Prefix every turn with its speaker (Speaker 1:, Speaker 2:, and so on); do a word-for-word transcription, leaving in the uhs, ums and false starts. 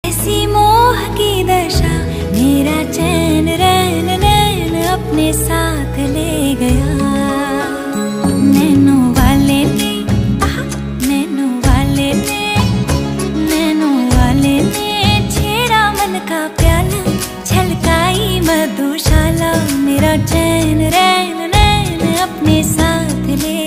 Speaker 1: ऐसी मोह की दशा मेरा चैन रैन नैन अपने साथ ले गया। नैनो वाले ने नैनो वाले ने नैनो वाले ने छेड़ा मन का प्याला, छलकाई मधुशाला, मेरा चैन रैन नैन अपने साथ ले